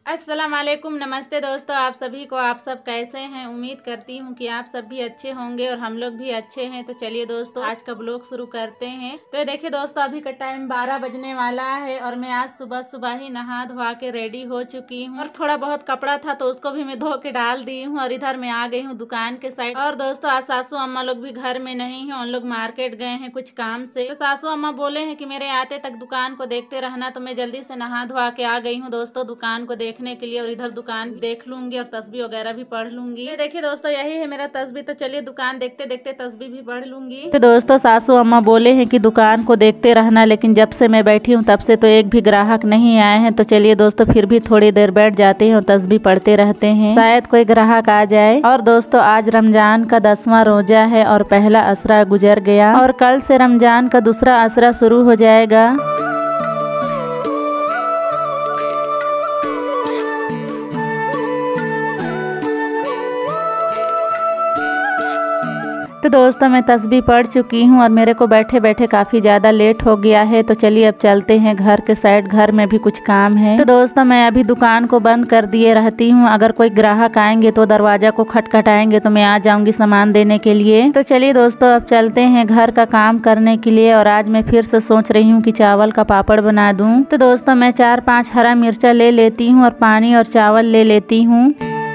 अस्सलाम वालेकुम, नमस्ते दोस्तों। आप सभी को, आप सब कैसे हैं? उम्मीद करती हूँ कि आप सब भी अच्छे होंगे और हम लोग भी अच्छे हैं। तो चलिए दोस्तों, आज का ब्लॉग शुरू करते हैं। तो देखिए दोस्तों, अभी का टाइम 12 बजने वाला है और मैं आज सुबह सुबह ही नहा धोवा के रेडी हो चुकी हूँ। और थोड़ा बहुत कपड़ा था तो उसको भी मैं धो के डाल दी हूँ और इधर मैं आ गई हूँ दुकान के साइड। और दोस्तों, आज सासू अम्मा लोग भी घर में नहीं है, उन लोग मार्केट गए हैं कुछ काम से। तो सासू अम्मा बोले हैं कि मेरे आते तक दुकान को देखते रहना, तो मैं जल्दी से नहा धोवा के आ गई हूँ दोस्तों दुकान को देखने के लिए। और इधर दुकान देख लूंगी और तस्बीह वगैरह भी पढ़ लूंगी। ये देखिए दोस्तों, यही है मेरा तस्बीह। तो चलिए दुकान देखते देखते तस्बीह भी पढ़ लूंगी। तो दोस्तों, सासू अम्मा बोले हैं कि दुकान को देखते रहना, लेकिन जब से मैं बैठी हूँ तब से तो एक भी ग्राहक नहीं आए हैं। तो चलिए दोस्तों, फिर भी थोड़ी देर बैठ जाते हैं और तस्बीह पढ़ते रहते हैं, शायद कोई ग्राहक आ जाए। और दोस्तों, आज रमजान का 10वां रोजा है और पहला असरा गुजर गया और कल से रमजान का दूसरा असरा शुरू हो जाएगा। तो दोस्तों, मैं तस्बीह पढ़ चुकी हूँ और मेरे को बैठे बैठे काफ़ी ज़्यादा लेट हो गया है। तो चलिए अब चलते हैं घर के साइड, घर में भी कुछ काम है। तो दोस्तों, मैं अभी दुकान को बंद कर दिए रहती हूँ। अगर कोई ग्राहक आएंगे तो दरवाजा को खटखटाएंगे तो मैं आ जाऊंगी सामान देने के लिए। तो चलिए दोस्तों, अब चलते हैं घर का काम करने के लिए। और आज मैं फिर से सोच रही हूँ कि चावल का पापड़ बना दूँ। तो दोस्तों, मैं 4-5 हरा मिर्चा ले लेती हूँ और पानी और चावल ले लेती हूँ।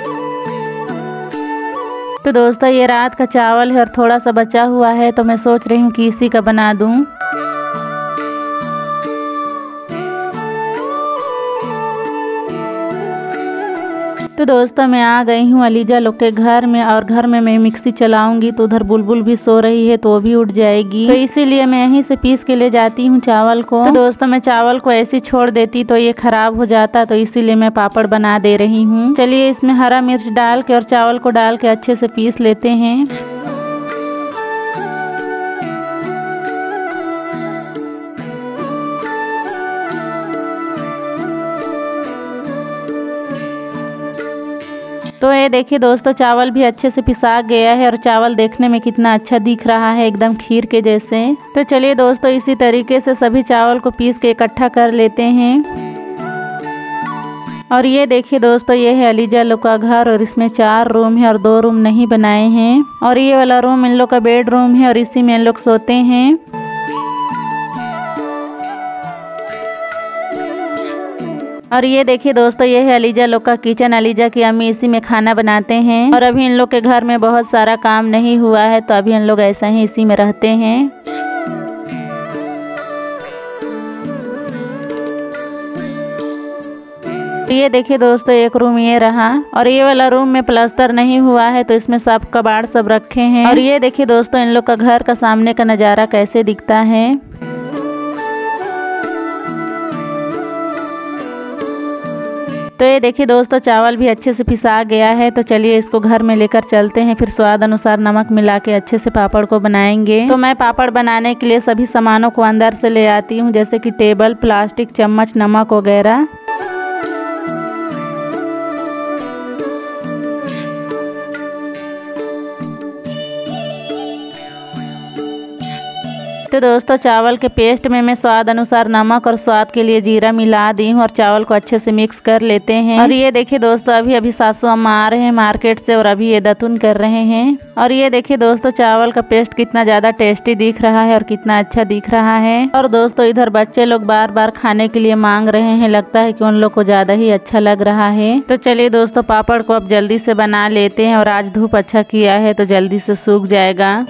तो दोस्तों, ये रात का चावल है और थोड़ा सा बचा हुआ है, तो मैं सोच रही हूँ कि इसी का बना दूँ। तो दोस्तों, मैं आ गई हूँ अलीजा लोग के घर में और घर में मैं मिक्सी चलाऊंगी तो उधर बुलबुल भी सो रही है तो वो भी उठ जाएगी। तो इसीलिए मैं यहीं से पीस के ले जाती हूँ चावल को। तो दोस्तों, मैं चावल को ऐसे छोड़ देती तो ये खराब हो जाता, तो इसीलिए मैं पापड़ बना दे रही हूँ। चलिए इसमें हरा मिर्च डाल के और चावल को डाल के अच्छे से पीस लेते हैं। तो ये देखिए दोस्तों, चावल भी अच्छे से पिसा गया है और चावल देखने में कितना अच्छा दिख रहा है, एकदम खीर के जैसे। तो चलिए दोस्तों, इसी तरीके से सभी चावल को पीस के इकट्ठा कर लेते हैं। और ये देखिए दोस्तों, ये है अलीजा लोग का घर और इसमें 4 रूम है और 2 रूम नहीं बनाए हैं। और ये वाला रूम इन लोग का बेडरूम है और इसी में इन लोग सोते हैं। और ये देखिए दोस्तों, ये है अलीजा लोग का किचन। अलीजा की अम्मी इसी में खाना बनाते हैं। और अभी इन लोग के घर में बहुत सारा काम नहीं हुआ है, तो अभी इन लोग ऐसा ही इसी में रहते हैं। ये देखिए दोस्तों, एक रूम ये रहा और ये वाला रूम में प्लास्टर नहीं हुआ है, तो इसमें सब कबाड़ सब रखे हैं। और ये देखिए दोस्तों, इन लोग का घर का सामने का नज़ारा कैसे दिखता है। तो ये देखिए दोस्तों, चावल भी अच्छे से पिसा गया है। तो चलिए इसको घर में लेकर चलते हैं, फिर स्वाद अनुसार नमक मिला के अच्छे से पापड़ को बनाएंगे। तो मैं पापड़ बनाने के लिए सभी सामानों को अंदर से ले आती हूँ, जैसे कि टेबल, प्लास्टिक, चम्मच, नमक वगैरह। तो दोस्तों, चावल के पेस्ट में मैं स्वाद अनुसार नमक और स्वाद के लिए जीरा मिला दी हूँ और चावल को अच्छे से मिक्स कर लेते हैं। और ये देखिए दोस्तों, अभी सासू अम्मा आ रहे हैं मार्केट से और अभी ये दतुन कर रहे हैं। और ये देखिए दोस्तों, चावल का पेस्ट कितना ज़्यादा टेस्टी दिख रहा है और कितना अच्छा दिख रहा है। और दोस्तों, इधर बच्चे लोग बार बार खाने के लिए मांग रहे हैं, लगता है कि उन लोग को ज़्यादा ही अच्छा लग रहा है। तो चलिए दोस्तों, पापड़ को अब जल्दी से बना लेते हैं और आज धूप अच्छा किया है तो जल्दी से सूख जाएगा।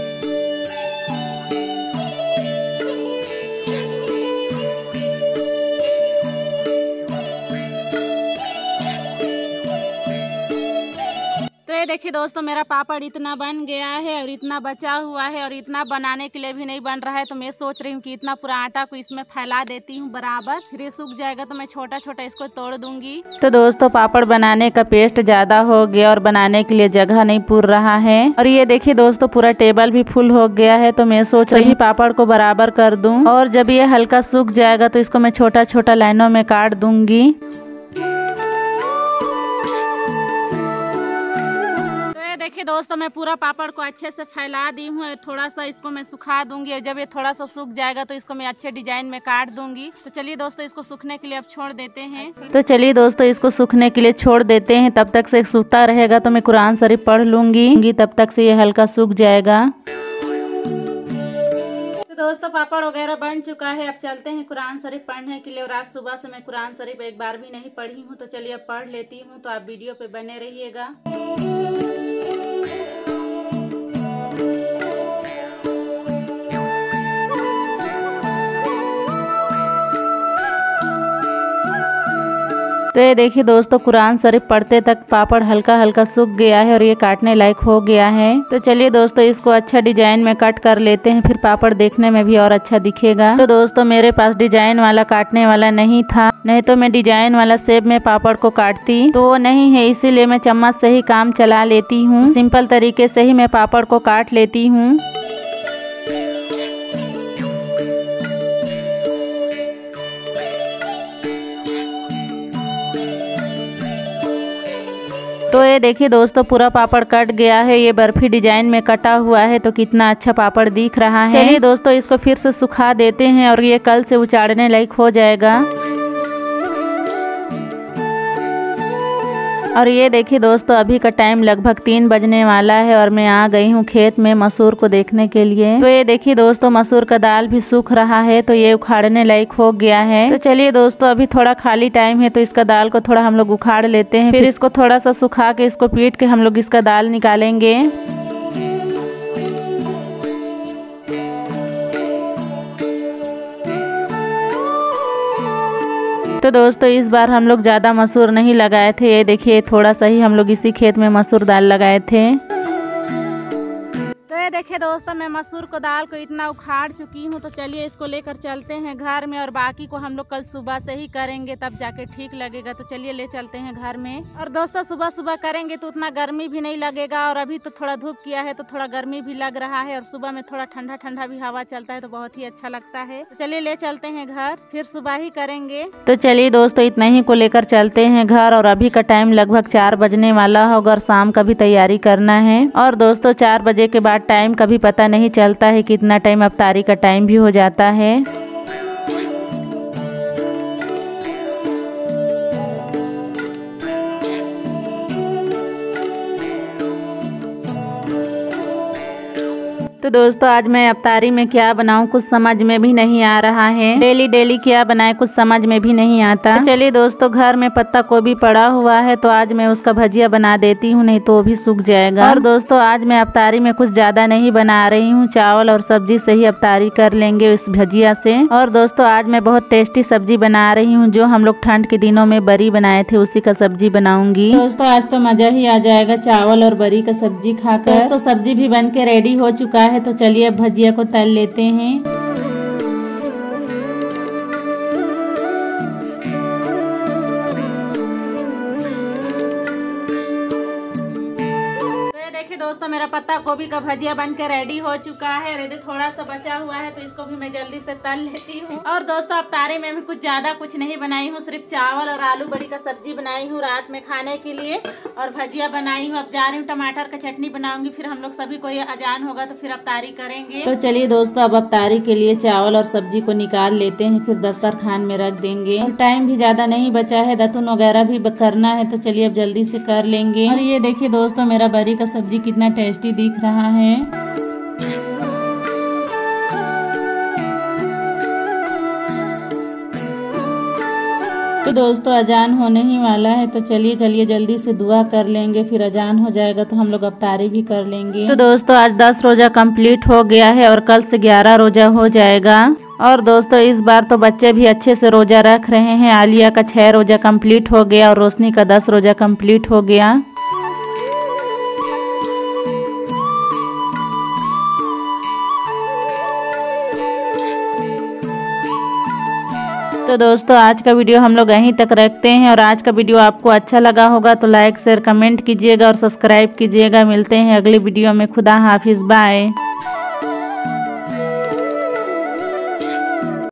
देखिए दोस्तों, मेरा पापड़ इतना बन गया है और इतना बचा हुआ है और इतना बनाने के लिए भी नहीं बन रहा है। तो मैं सोच रही हूँ कि इतना पूरा आटा को इसमें फैला देती हूँ बराबर, फिर ये सूख जाएगा तो मैं छोटा छोटा इसको तोड़ दूंगी। तो दोस्तों, पापड़ बनाने का पेस्ट ज्यादा हो गया और बनाने के लिए जगह नहीं पूर रहा है। और ये देखिए दोस्तों, पूरा टेबल भी फुल हो गया है। तो मैं सोच रही हूँ पापड़ को बराबर कर दूँ और जब ये हल्का सूख जाएगा तो इसको मैं छोटा छोटा लाइनों में काट दूंगी। देखिए दोस्तों, मैं पूरा पापड़ को अच्छे से फैला दी हूँ। थोड़ा सा इसको मैं सुखा दूंगी और जब ये थोड़ा सा सूख जाएगा तो इसको मैं अच्छे डिजाइन में काट दूंगी। तो चलिए दोस्तों, इसको सूखने के लिए अब छोड़ देते हैं। तो चलिए दोस्तों, इसको सूखने के लिए छोड़ देते हैं। तब तक से सूखता रहेगा तो मैं कुरान शरीफ पढ़ लूंगी, तब तक से ये हल्का सूख जाएगा। दोस्तों, पापड़ वगैरह बन चुका है। अब चलते हैं कुरान शरीफ पढ़ने के लिए। और आज सुबह से मैं कुरान शरीफ एक बार भी नहीं पढ़ी हूँ, तो चलिए अब पढ़ लेती हूँ। तो आप वीडियो पे बने रहिएगा। तो ये देखिए दोस्तों, कुरान शरीफ पढ़ते तक पापड़ हल्का हल्का सूख गया है और ये काटने लायक हो गया है। तो चलिए दोस्तों, इसको अच्छा डिजाइन में कट कर लेते हैं, फिर पापड़ देखने में भी और अच्छा दिखेगा। तो दोस्तों, मेरे पास डिजाइन वाला काटने वाला नहीं था, नहीं तो मैं डिजाइन वाला शेप में पापड़ को काटती। तो वो नहीं है, इसीलिए मैं चम्मच से ही काम चला लेती हूँ। सिंपल तरीके से ही मैं पापड़ को काट लेती हूँ। तो ये देखिए दोस्तों, पूरा पापड़ कट गया है। ये बर्फी डिजाइन में कटा हुआ है, तो कितना अच्छा पापड़ दिख रहा है। चलिए दोस्तों, इसको फिर से सुखा देते हैं और ये कल से उचाड़ने लायक हो जाएगा। और ये देखिए दोस्तों, अभी का टाइम लगभग 3 बजने वाला है और मैं आ गई हूँ खेत में मसूर को देखने के लिए। तो ये देखिए दोस्तों, मसूर का दाल भी सूख रहा है, तो ये उखाड़ने लायक हो गया है। तो चलिए दोस्तों, अभी थोड़ा खाली टाइम है, तो इसका दाल को थोड़ा हम लोग उखाड़ लेते हैं। फिर इसको थोड़ा सा सुखा के इसको पीट के हम लोग इसका दाल निकालेंगे। तो दोस्तों, इस बार हम लोग ज़्यादा मसूर नहीं लगाए थे। ये देखिए, थोड़ा सा ही हम लोग इसी खेत में मसूर दाल लगाए थे। तो ये देखिए दोस्तों, मैं मसूर को दाल को इतना उखाड़ चुकी हूँ। तो चलिए इसको लेकर चलते हैं घर में, और बाकी को हम लोग कल सुबह से ही करेंगे, तब जाके ठीक लगेगा। तो चलिए ले चलते हैं घर में। और दोस्तों, सुबह सुबह करेंगे तो उतना गर्मी भी नहीं लगेगा, और अभी तो थोड़ा धूप किया है तो थोड़ा गर्मी भी लग रहा है, और सुबह में थोड़ा ठंडा ठंडा भी हवा चलता है तो बहुत ही अच्छा लगता है। तो चलिए ले चलते हैं घर, फिर सुबह ही करेंगे। तो चलिए दोस्तों, इतना ही को लेकर चलते हैं घर। और अभी का टाइम लगभग 4 बजने वाला होगा और शाम का भी तैयारी करना है। और दोस्तों, 4 बजे के बाद टाइम कभी पता नहीं चलता है कितना टाइम, अफ्तारी का टाइम भी हो जाता है। तो दोस्तों, आज मैं अफ्तारी में क्या बनाऊं कुछ समझ में भी नहीं आ रहा है। डेली डेली क्या बनाए कुछ समझ में भी नहीं आता। तो चलिए दोस्तों, घर में पत्ता गोभी पड़ा हुआ है, तो आज मैं उसका भजिया बना देती हूँ, नहीं तो वो भी सूख जाएगा। और दोस्तों, आज मैं अफ्तारी में कुछ ज्यादा नहीं बना रही हूँ, चावल और सब्जी से ही अफ्तारी कर लेंगे इस भजिया से। और दोस्तों, आज मैं बहुत टेस्टी सब्जी बना रही हूँ, जो हम लोग ठंड के दिनों में बरी बनाए थे उसी का सब्जी बनाऊंगी। दोस्तों, आज तो मजा ही आ जाएगा चावल और बरी का सब्जी खाकर। दोस्तों, सब्जी भी बन के रेडी हो चुका है, तो चलिए अब भजिया को तल लेते हैं। दोस्तों, मेरा पत्ता गोभी का भजिया बन के रेडी हो चुका है। रेडी थोड़ा सा बचा हुआ है, तो इसको भी मैं जल्दी से तल लेती हूँ। और दोस्तों, अफ्तारी में भी कुछ ज्यादा कुछ नहीं बनाई हूँ, सिर्फ चावल और आलू बड़ी का सब्जी बनाई हूँ रात में खाने के लिए, और भजिया बनाई हूँ। अब जा रही हूँ टमाटर का चटनी बनाऊंगी, फिर हम लोग सभी को ये अजान होगा तो फिर अफ्तारी करेंगे। तो चलिए दोस्तों, अब अफ्तारी के लिए चावल और सब्जी को निकाल लेते हैं, फिर दस्तरखान में रख देंगे। और टाइम भी ज्यादा नहीं बचा है, दतुन वगैरह भी करना है, तो चलिए अब जल्दी से कर लेंगे। और ये देखिए दोस्तों, मेरा बरी का सब्जी कितना टेस्टी दिख रहा है। तो दोस्तों, अजान होने ही वाला है, तो चलिए जल्दी से दुआ कर लेंगे, फिर अजान हो जाएगा तो हम लोग अफ्तारी भी कर लेंगे। तो दोस्तों, आज 10 रोजा कंप्लीट हो गया है और कल से 11 रोजा हो जाएगा। और दोस्तों, इस बार तो बच्चे भी अच्छे से रोजा रख रहे हैं। आलिया का 6 रोजा कंप्लीट हो गया और रोशनी का 10 रोजा कंप्लीट हो गया। तो दोस्तों, आज का वीडियो हम लोग यहीं तक रखते हैं। और आज का वीडियो आपको अच्छा लगा होगा तो लाइक शेयर कमेंट कीजिएगा और सब्सक्राइब कीजिएगा। मिलते हैं अगले वीडियो में। खुदा हाफिज, बाय।